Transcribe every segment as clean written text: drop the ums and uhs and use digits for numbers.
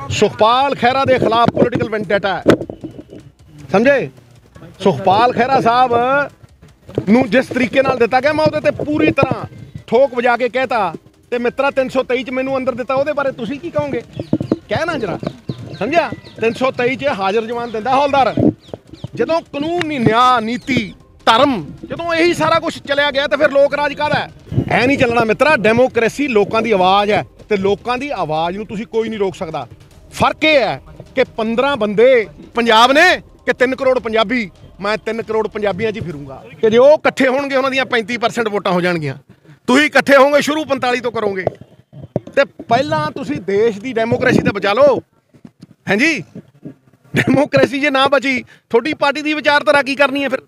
ਸੁਖਪਾਲ ਖਹਿਰਾ ਦੇ ਖਿਲਾਫ political vendetta ਹੈ, ਸਮਝੇ। ਸੁਖਪਾਲ ਖਹਿਰਾ ਸਾਹਿਬ ਨੂੰ ਜਿਸ ਤਰੀਕੇ ਨਾਲ ਦਿੱਤਾ ਗਿਆ, ਮੈਂ ਉਹਦੇ ਤੇ ਪੂਰੀ ਤਰ੍ਹਾਂ ਠੋਕ ਵਜਾ ਕੇ ਕਹਿਤਾ। ਤੇ ਮਿੱਤਰਾ 323 ਚ ਮੈਨੂੰ ਅੰਦਰ ਦਿੱਤਾ, ਉਹਦੇ ਬਾਰੇ ਤੁਸੀਂ ਕੀ ਕਹੋਗੇ? ਕਹਿਣਾ ਜਰਾ, ਸਮਝਿਆ। 323 ਚ ਹਾਜ਼ਰ ਜਵਾਨ ਦਿੰਦਾ ਹੌਲਦਾਰ। ਜਦੋਂ ਕਾਨੂੰਨੀ ਨਿਆਂ ਨੀਤੀ ਧਰਮ ਜਦੋਂ ਇਹੀ ਸਾਰਾ ਕੁਝ ਚਲਿਆ ਗਿਆ ਤਾਂ ਫਿਰ ਲੋਕ ਰਾਜ ਕਾਹਦਾ ਹੈ? ਐ ਨਹੀਂ ਚੱਲਣਾ ਮਿੱਤਰਾ। ਡੈਮੋਕ੍ਰੇਸੀ ਲੋਕਾਂ ਦੀ ਆਵਾਜ਼ ਹੈ ਤੇ ਲੋਕਾਂ ਦੀ ਆਵਾਜ਼ ਨੂੰ ਤੁਸੀਂ ਕੋਈ ਨਹੀਂ ਰੋਕ ਸਕਦਾ। ਫਰਕ ਇਹ ਹੈ ਕਿ 15 ਬੰਦੇ ਪੰਜਾਬ ਨੇ ਕਿ 3 ਕਰੋੜ ਪੰਜਾਬੀ। ਮੈਂ 3 ਕਰੋੜ ਪੰਜਾਬੀਆਂ 'ਚ ਹੀ ਫਿਰੂੰਗਾ ਕਿ ਜੇ ਉਹ ਇਕੱਠੇ ਹੋਣਗੇ ਉਹਨਾਂ ਦੀਆਂ 35% ਵੋਟਾਂ ਹੋ ਜਾਣਗੀਆਂ। ਤੁਸੀਂ ਇਕੱਠੇ ਹੋਵੋਗੇ, ਸ਼ੁਰੂ 45 ਤੋਂ ਕਰੋਗੇ। ਤੇ ਪਹਿਲਾਂ ਤੁਸੀਂ ਦੇਸ਼ ਦੀ ਡੈਮੋਕ੍ਰੇਸੀ ਤਾਂ ਬਚਾ ਲਓ। ਹਾਂਜੀ, ਡੈਮੋਕ੍ਰੇਸੀ ਜੇ ਨਾ ਬਚੀ, ਤੁਹਾਡੀ ਪਾਰਟੀ ਦੀ ਵਿਚਾਰਧਾਰਾ ਕੀ ਕਰਨੀ ਹੈ ਫਿਰ?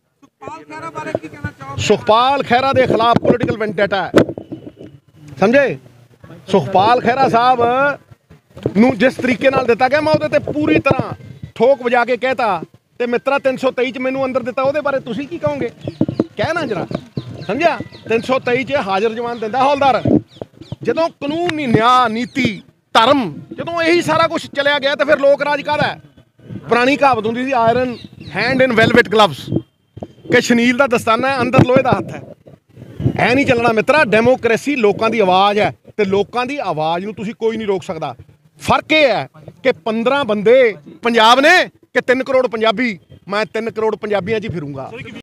ਸੁਖਪਾਲ ਖਹਿਰਾ ਦੇ ਖਿਲਾਫ ਪੋਲੀਟੀਕਲ ਵੈਂਡੇਟਾ ਹੈ, ਸਮਝੇ। ਸੁਖਪਾਲ ਖਹਿਰਾ ਸਾਹਿਬ ਨੂੰ ਜਿਸ ਤਰੀਕੇ ਨਾਲ ਦਿੱਤਾ ਗਿਆ, ਮੈਂ ਉਹਦੇ ਤੇ ਪੂਰੀ ਤਰ੍ਹਾਂ ਠੋਕ ਵਜਾ ਕੇ ਕਹਿਤਾ। ਤੇ ਮਿੱਤਰਾ 323 ਚ ਮੈਨੂੰ ਅੰਦਰ ਦਿੱਤਾ, ਉਹਦੇ ਬਾਰੇ ਤੁਸੀਂ ਕੀ ਕਹੋਗੇ? ਕਹਿਣਾ ਜਰਾ, ਸਮਝਿਆ। 323 ਚ ਹਾਜ਼ਰ ਜਵਾਨ ਦਿੰਦਾ ਹੌਲਦਾਰ। ਜਦੋਂ ਕਾਨੂੰਨੀ ਨਿਆਂ ਨੀਤੀ ਧਰਮ ਜਦੋਂ ਇਹੀ ਸਾਰਾ ਕੁਝ ਚਲਿਆ ਗਿਆ ਤਾਂ ਫਿਰ ਲੋਕ ਰਾਜ ਕਾਹਦਾ ਹੈ? ਪੁਰਾਣੀ ਕਹਾਵਤ ਹੁੰਦੀ ਸੀ, iron hand in velvet gloves, ਕਿ ਸ਼ਨੀਲ ਦਾ ਦਸਤਾਨਾ ਹੈ, ਅੰਦਰ ਲੋਹੇ ਦਾ ਹੱਥ ਹੈ। ਐ ਨਹੀਂ ਚੱਲਣਾ ਮਿੱਤਰਾ। ਡੈਮੋਕ੍ਰੇਸੀ ਲੋਕਾਂ ਦੀ ਆਵਾਜ਼ ਹੈ ਤੇ ਲੋਕਾਂ ਦੀ ਆਵਾਜ਼ ਨੂੰ ਤੁਸੀਂ ਕੋਈ ਨਹੀਂ ਰੋਕ ਸਕਦਾ। ਫਰਕ ਇਹ ਹੈ ਕਿ 15 ਬੰਦੇ ਪੰਜਾਬ ਨੇ ਕਿ 3 ਕਰੋੜ ਪੰਜਾਬੀ। ਮੈਂ 3 ਕਰੋੜ ਪੰਜਾਬੀਆਂ 'ਚ ਹੀ ਫਿਰੂੰਗਾ।